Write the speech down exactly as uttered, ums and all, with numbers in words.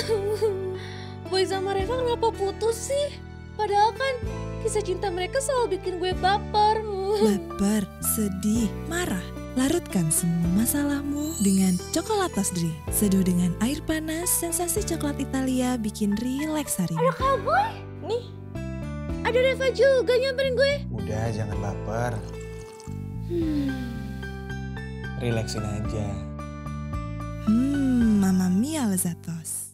Boy sama Reva kenapa putus sih? Padahal kan kisah cinta mereka selalu bikin gue baper. Baper, sedih, marah. Larutkan semua masalahmu dengan Coklatos Drink. Seduh dengan air panas, sensasi coklat Italia bikin rileks hari ini. Ada Kak Boy? Nih, ada Reva juga nyamperin gue. Udah, jangan baper. Hmm. Relaksin aja. Hmm, Mamma Mia Lezatos.